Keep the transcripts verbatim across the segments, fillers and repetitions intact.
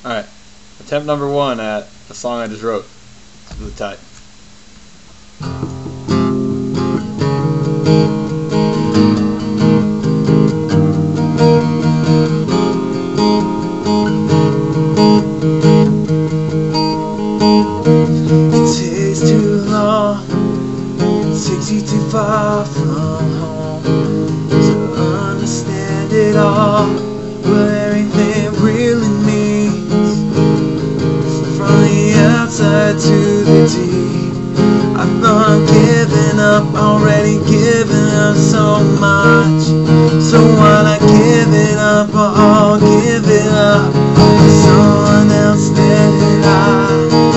Alright, attempt number one at a song I just wrote. Really tight. It takes too long, it takes you too far from home to understand it all, what everything really means. From the outside to the deep, I thought giving up, already giving up so much. So while I give it up, I'll give it up for someone else that I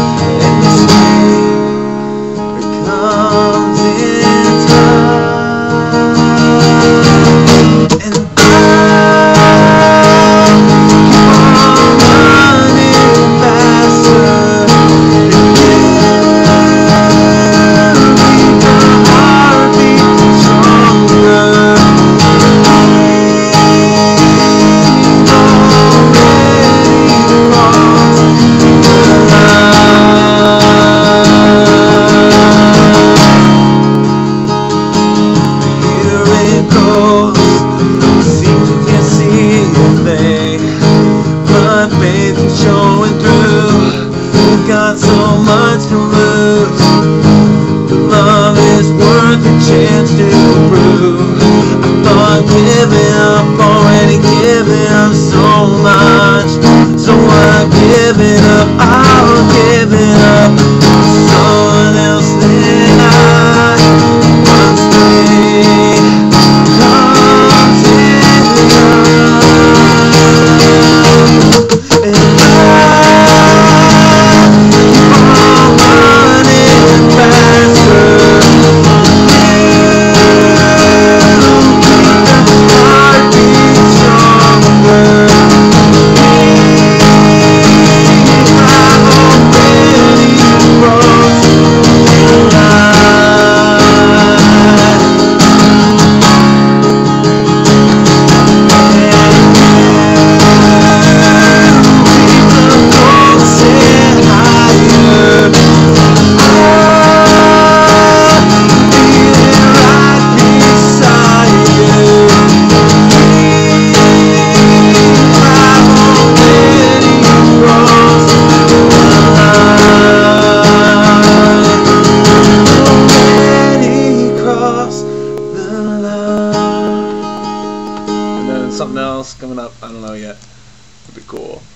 showing through. We've got so much to lose. Love is worth a chance to prove. I thought giving up, already giving up so much. So I give it up, I'll give it up to someone else that I once made. Comes in love. And then something else coming up, I don't know yet. It'll be cool.